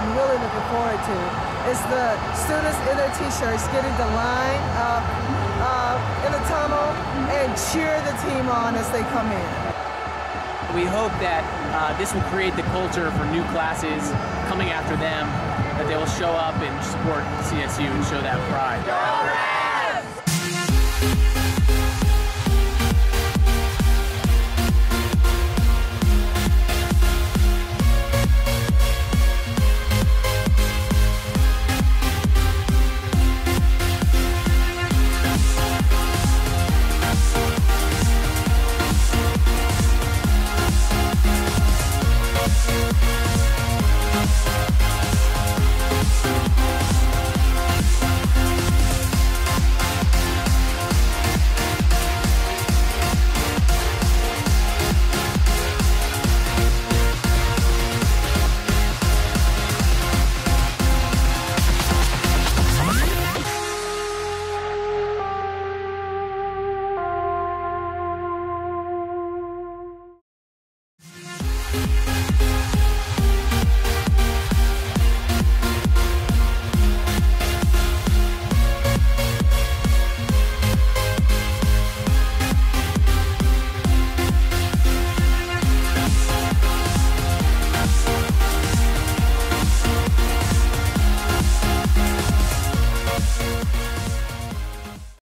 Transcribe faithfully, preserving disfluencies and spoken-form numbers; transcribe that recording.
I'm really looking forward to is the students in their t-shirts getting the line up uh, in the tunnel and cheer the team on as they come in. We hope that uh, this will create the culture for new classes coming after them, that they will show up and support C S U and show that pride.